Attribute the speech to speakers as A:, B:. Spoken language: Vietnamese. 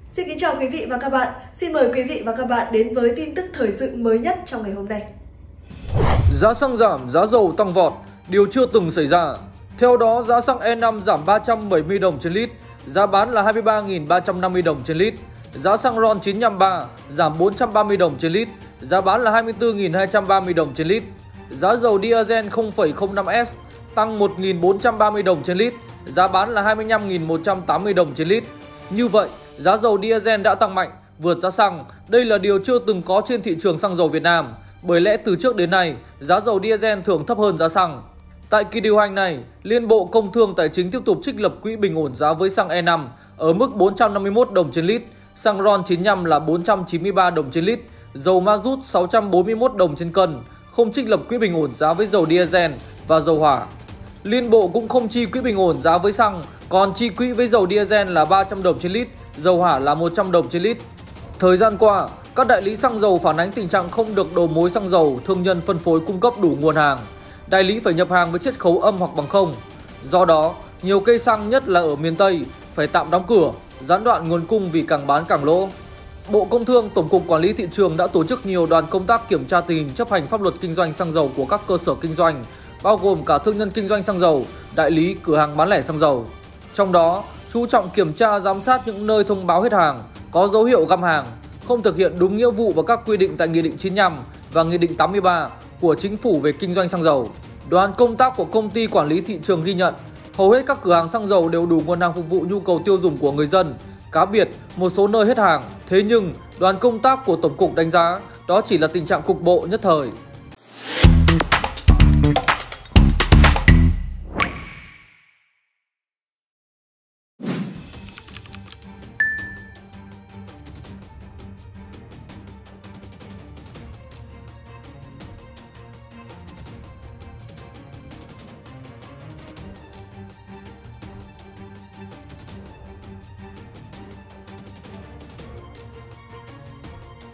A: Xin kính chào quý vị và các bạn. Xin mời quý vị và các bạn đến với tin tức thời sự mới nhất trong ngày hôm nay.
B: Giá xăng giảm, giá dầu tăng vọt, điều chưa từng xảy ra. Theo đó, giá xăng E5 giảm 370 đồng trên lít, giá bán là 23.350 đồng trên lít. Giá xăng RON 953 giảm 430 đồng trên lít, giá bán là 24.230 đồng trên lít. Giá dầu diesel 0,05S tăng 1.430 đồng trên lít, giá bán là 25.180 đồng trên lít. Như vậy, giá dầu diesel đã tăng mạnh, vượt giá xăng. Đây là điều chưa từng có trên thị trường xăng dầu Việt Nam. Bởi lẽ từ trước đến nay, giá dầu diesel thường thấp hơn giá xăng. Tại kỳ điều hành này, Liên Bộ Công Thương Tài chính tiếp tục trích lập quỹ bình ổn giá với xăng E5 ở mức 451 đồng trên lít, xăng RON 95 là 493 đồng trên lít, dầu ma rút 641 đồng trên cân, không trích lập quỹ bình ổn giá với dầu diesel và dầu hỏa. Liên Bộ cũng không chi quỹ bình ổn giá với xăng, còn chi quỹ với dầu diesel là 300 đồng trên lít, dầu hỏa là 100 đồng trên lít. Thời gian qua, các đại lý xăng dầu phản ánh tình trạng không được đầu mối xăng dầu, thương nhân phân phối cung cấp đủ nguồn hàng. Đại lý phải nhập hàng với chiết khấu âm hoặc bằng không. Do đó, nhiều cây xăng nhất là ở miền Tây phải tạm đóng cửa, gián đoạn nguồn cung vì càng bán càng lỗ. Bộ Công Thương, Tổng cục Quản lý Thị trường đã tổ chức nhiều đoàn công tác kiểm tra tình hình chấp hành pháp luật kinh doanh xăng dầu của các cơ sở kinh doanh, bao gồm cả thương nhân kinh doanh xăng dầu, đại lý, cửa hàng bán lẻ xăng dầu. Trong đó, chú trọng kiểm tra giám sát những nơi thông báo hết hàng, có dấu hiệu găm hàng, không thực hiện đúng nghĩa vụ và các quy định tại Nghị định 95 và Nghị định 83 của Chính phủ về kinh doanh xăng dầu. Đoàn công tác của Công ty Quản lý Thị trường ghi nhận, hầu hết các cửa hàng xăng dầu đều đủ nguồn hàng phục vụ nhu cầu tiêu dùng của người dân. Cá biệt, một số nơi hết hàng. Thế nhưng, đoàn công tác của Tổng cục đánh giá đó chỉ là tình trạng cục bộ nhất thời.